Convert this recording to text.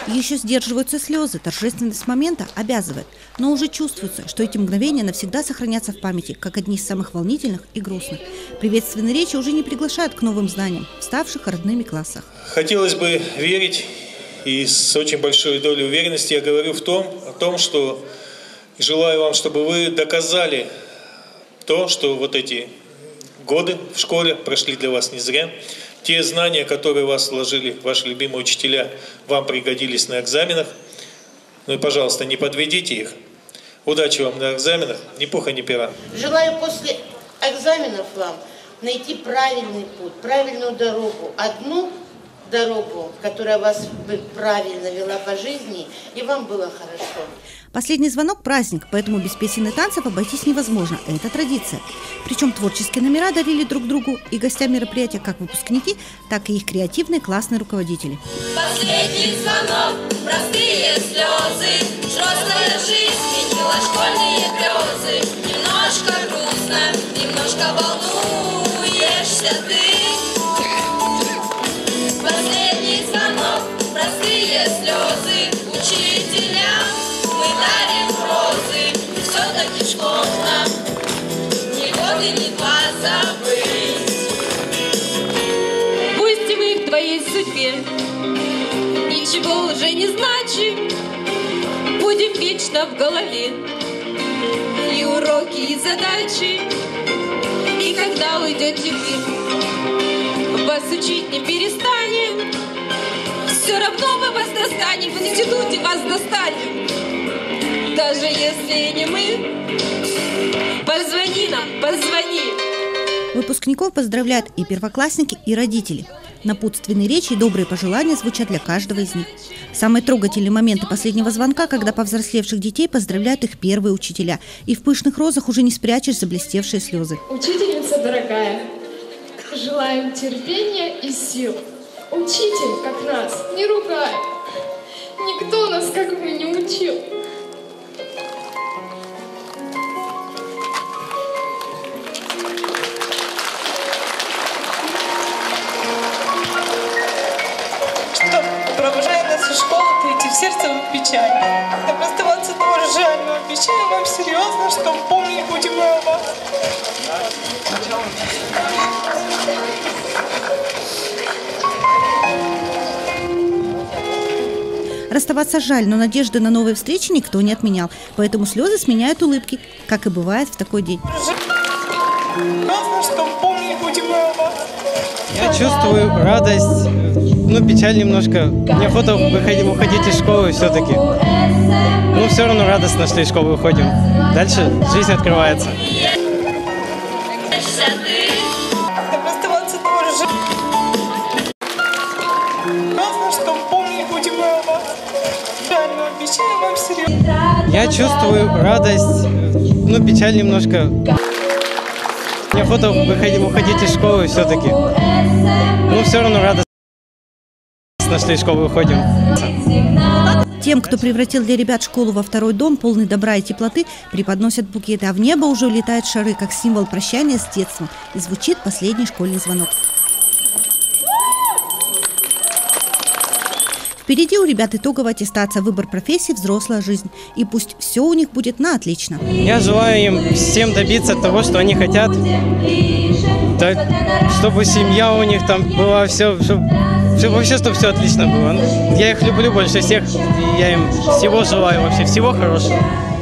Еще сдерживаются слезы, торжественность момента обязывает, но уже чувствуется, что эти мгновения навсегда сохранятся в памяти, как одни из самых волнительных и грустных. Приветственные речи уже не приглашают к новым знаниям, ставших родными классах. Хотелось бы верить, и с очень большой долей уверенности я говорю о том, что желаю вам, чтобы вы доказали то, что вот эти годы в школе прошли для вас не зря. Те знания, которые у вас вложили ваши любимые учителя, вам пригодились на экзаменах. Ну и, пожалуйста, не подведите их. Удачи вам на экзаменах, ни пуха, ни пера. Желаю после экзаменов вам найти правильный путь, правильную дорогу. Одну дорогу, которая вас бы правильно вела по жизни, и вам было хорошо. Последний звонок – праздник, поэтому без песен и танцев обойтись невозможно. Это традиция. Причем творческие номера дарили друг другу и гостям мероприятия как выпускники, так и их креативные классные руководители. Последний звонок, простые слезы, взрослая жизнь сменила школьные грезы. Немножко грустно, немножко волнуешься ты. Последний звонок, простые слезы, учителя. Мы дарим розы, все-таки школьно, ни годы, ни два забыть. Пусть мы в твоей судьбе ничего уже не значит, будем вечно в голове и уроки, и задачи. И когда уйдете вы, вас учить не перестанем, все равно мы вас достанем, в институте вас достанем. Даже если не мы, позвони нам, позвони. Выпускников поздравляют и первоклассники, и родители. Напутственные речи и добрые пожелания звучат для каждого из них. Самые трогательные моменты последнего звонка, когда повзрослевших детей поздравляют их первые учителя. И в пышных розах уже не спрячешь заблестевшие слезы. Учительница дорогая, желаем терпения и сил. Учитель, как нас, не ругай. Никто нас, как вы, не учил. Что, провожая нас из школы, ты идти в сердце в печаль. Нам оставаться тоже жаль, но обещаем вам серьезно, что помнить будем мы о вас. Расставаться жаль, но надежды на новые встречи никто не отменял. Поэтому слезы сменяют улыбки, как и бывает в такой день. Я чувствую радость, печаль немножко. Неохота уходить из школы все-таки. Но все равно радостно, что из школы уходим. Дальше жизнь открывается. Я чувствую радость, печаль немножко. Неохота уходить из школы все-таки. Но все равно радостно, что из школы уходим. Тем, кто превратил для ребят школу во второй дом, полный добра и теплоты, преподносят букеты, а в небо уже улетают шары, как символ прощания с детством. И звучит последний школьный звонок. Впереди у ребят итоговая аттестация, выбор профессии, взрослая жизнь. И пусть все у них будет на отлично. Я желаю им всем добиться того, что они хотят. Так, чтобы семья у них там была, вообще, чтобы все отлично было. Я их люблю больше всех. Я им всего желаю, вообще всего хорошего.